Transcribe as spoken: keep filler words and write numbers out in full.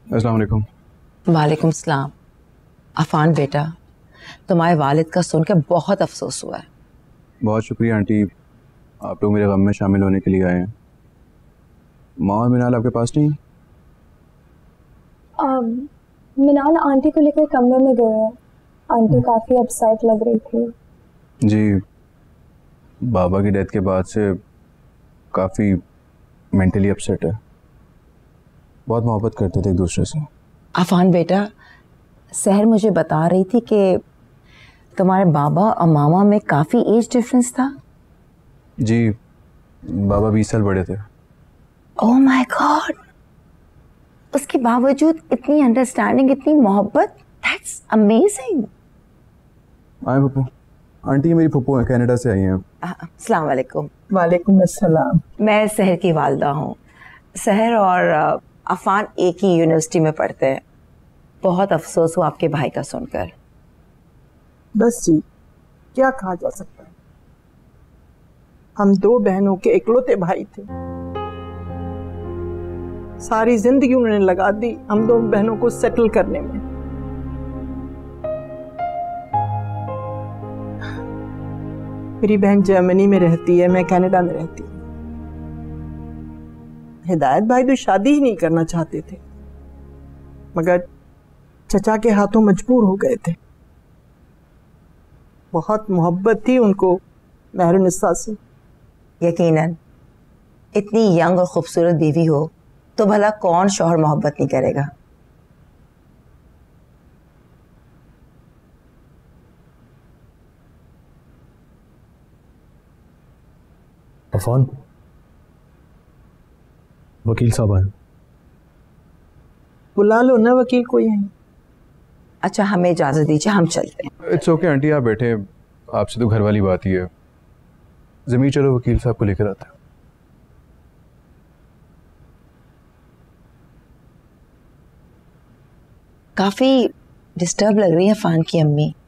अस्सलाम वालेकुम। वालेकुम सलाम। अफान बेटा, तुम्हारे वालिद का सुनकर बहुत अफसोस हुआ है। बहुत शुक्रिया आंटी, आप लोग मेरे गम में शामिल होने के लिए आए हैं। माँ और मिनाल आपके पास नहीं? मिनाल आंटी को लेकर कमरे में गए हैं। आंटी काफ़ी अपसेट लग रही थी। जी, बाबा की डेथ के बाद से काफ़ी मेंटली अपसेट है। बहुत मोहब्बत करते थे एक दूसरे से। अफान बेटा, सहर मुझे बता रही थी कि तुम्हारे बाबा और मामा में काफ़ी एज डिफरेंस था। जी, बाबा बीस साल बड़े थे। ओह माय गॉड, उसके बावजूद इतनी अंडरस्टैंडिंग, इतनी मोहब्बत, दैट्स अमेजिंग। आए पप्पू। आंटी मेरी पप्पू हैं, कनाडा से आई हैं। अस्सलाम वालेकुम। वालेकुम अस्सलाम। मैं सहर की वालदा हूँ। सहर और अफान एक ही यूनिवर्सिटी में पढ़ते हैं। बहुत अफसोस हुआ आपके भाई का सुनकर। बस जी, क्या कहा जा सकता है। हम दो बहनों के इकलौते भाई थे। सारी जिंदगी उन्होंने लगा दी हम दो बहनों को सेटल करने में। मेरी बहन जर्मनी में रहती है, मैं कनाडा में रहती हूँ। हिदायत भाई तो शादी ही नहीं करना चाहते थे, मगर चचा के हाथों मजबूर हो गए थे। बहुत मोहब्बत थी उनको महरुनिस्सा से। यकीनन इतनी यंग और खूबसूरत बीवी हो तो भला कौन शौहर मोहब्बत नहीं करेगा। अफान, वकील साहब आए। बुला लो ना वकील को यहीं। अच्छा, हमें इजाज़त दीजिए, हम चलते हैं। इट्स ओके आंटी, आप बैठे, आपसे तो घर वाली बात ही है। ज़मीर चलो वकील साहब को लेकर आते हैं। काफ़ी डिस्टर्ब लग रही है अफान की अम्मी।